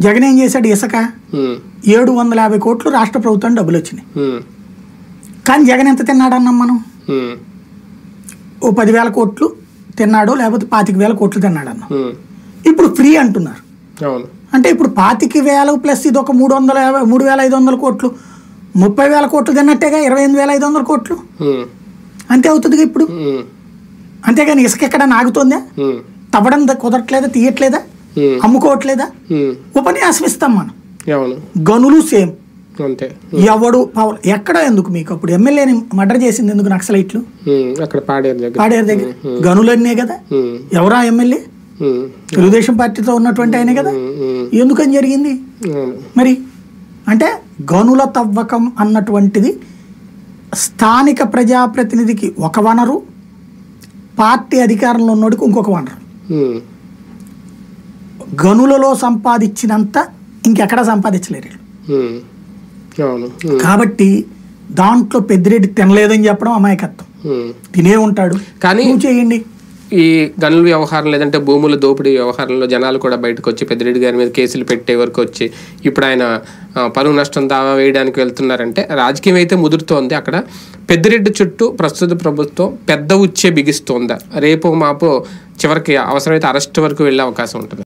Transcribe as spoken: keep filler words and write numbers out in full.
జగన్ ఏం చేశాడు? ఇసుక ఏడు వందల యాభై కోట్లు రాష్ట్ర ప్రభుత్వం డబ్బులు వచ్చినాయి. కానీ జగన్ ఎంత తిన్నాడు అన్నాం మనం? ఓ పదివేల కోట్లు తిన్నాడు, లేకపోతే పాతిక వేల కోట్లు తిన్నాడు అన్నాం. ఇప్పుడు ఫ్రీ అంటున్నారు. అంటే ఇప్పుడు పాతిక వేల ప్లస్ ఇది ఒక మూడు వందల యాభై మూడు వేల ఐదు వందల కోట్లు, ముప్పై వేల కోట్లు తిన్నట్టేగా ఇరవై ఎనిమిది వేల ఐదు వందల కోట్లు అంతే అవుతుందిగా ఇప్పుడు. అంతేగాని ఇసుక ఎక్కడ నాగుతుందా? తవ్వడం కుదరట్లేదా? తీయట్లేదా? అమ్ముకోవట్లేదా? ఉపన్యాసం ఇస్తాం మనం. గనులు సేమ్ అంతే. ఎవడు ఎక్కడ ఎందుకు మీకు అప్పుడు ఎమ్మెల్యేని మర్డర్ చేసింది ఎందుకు? నక్సలైట్లు పాడేరు దగ్గర గనులన్నే కదా. ఎవరా ఎమ్మెల్యే? తెలుగుదేశం పార్టీతో ఉన్నటువంటి ఆయనే కదా. ఎందుకని జరిగింది మరి? అంటే గనుల తవ్వకం అన్నటువంటిది స్థానిక ప్రజాప్రతినిధికి ఒక వనరు, పార్టీ అధికారంలో ఉన్నోడికి ఇంకొక వనరు. గనులలో సంపాదించినంత ఇంకెక్కడా సంపాదించలేరు. కాబట్టి దాంట్లో పెద్దిరెడ్డి తినలేదని చెప్పడం అమాయకత్వం. తినే ఉంటాడు. కానీ చేయండి. ఈ గనుల వ్యవహారం లేదంటే భూముల దోపిడీ వ్యవహారంలో జనాలు కూడా బయటకు వచ్చి పెద్దిరెడ్డి గారి మీద కేసులు పెట్టే వరకు వచ్చి ఇప్పుడు ఆయన పరువు నష్టం దావా వేయడానికి వెళ్తున్నారంటే రాజకీయం అయితే ముదురుతోంది. అక్కడ పెద్దిరెడ్డి చుట్టూ ప్రస్తుత ప్రభుత్వం పెద్ద ఉచ్చే బిగిస్తోందా? రేపు మాపు చివరికి అవసరమైతే అరెస్ట్ వరకు వెళ్ళే అవకాశం ఉంటుంది.